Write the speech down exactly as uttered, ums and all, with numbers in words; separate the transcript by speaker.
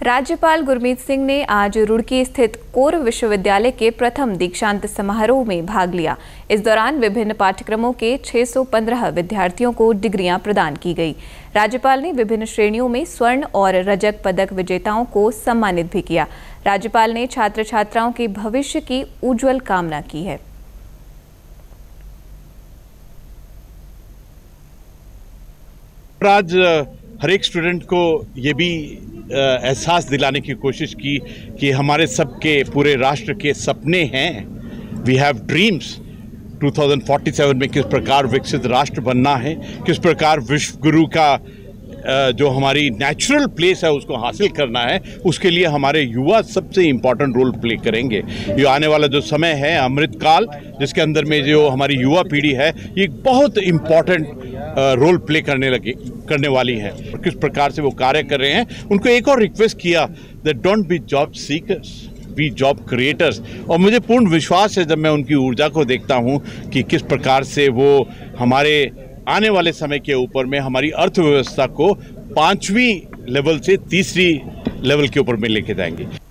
Speaker 1: राज्यपाल गुरमीत सिंह ने आज रुड़की स्थित कोर विश्वविद्यालय के प्रथम दीक्षांत समारोह में भाग लिया। इस दौरान विभिन्न पाठ्यक्रमों के छह सौ पंद्रह विद्यार्थियों को डिग्रियां प्रदान की गई। राज्यपाल ने विभिन्न श्रेणियों में स्वर्ण और रजत पदक विजेताओं को सम्मानित भी किया। राज्यपाल ने छात्र छात्राओं के भविष्य की उज्जवल कामना की है।
Speaker 2: आज हर एक स्टूडेंट को ये भी एहसास दिलाने की कोशिश की कि हमारे सबके पूरे राष्ट्र के सपने हैं। वी हैव ड्रीम्स दो हज़ार सैंतालीस में किस प्रकार विकसित राष्ट्र बनना है, किस प्रकार विश्व गुरु का जो हमारी नेचुरल प्लेस है उसको हासिल करना है। उसके लिए हमारे युवा सबसे इम्पॉर्टेंट रोल प्ले करेंगे। ये आने वाला जो समय है अमृतकाल, जिसके अंदर में जो हमारी युवा पीढ़ी है ये एक बहुत इम्पॉर्टेंट रोल प्ले करने लगे करने वाली है। किस प्रकार से वो कार्य कर रहे हैं, उनको एक और रिक्वेस्ट किया that don't be job seekers, be job creators. और मुझे पूर्ण विश्वास है जब मैं उनकी ऊर्जा को देखता हूँ कि किस प्रकार से वो हमारे आने वाले समय के ऊपर में हमारी अर्थव्यवस्था को पांचवी लेवल से तीसरी लेवल के ऊपर में लेके जाएंगे।